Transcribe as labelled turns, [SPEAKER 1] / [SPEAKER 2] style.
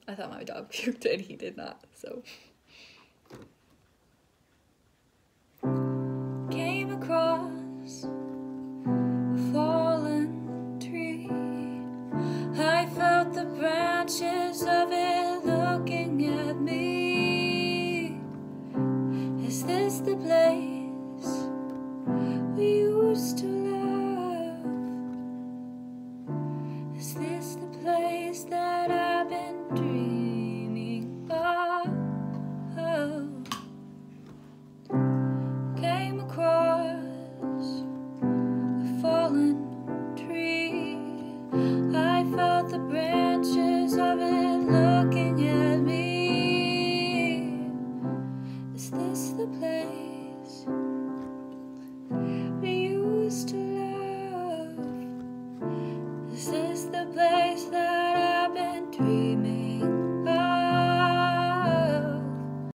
[SPEAKER 1] I thought my dog puked and he did not, so. Came across a fallen tree. I felt the branches of it looking at me. Is this the place we used to love? Is this the place that I've been dreaming of? Came across a fallen tree. I felt the branches of it looking at me. Is this the place we used to love? Is this the place that I've been dreaming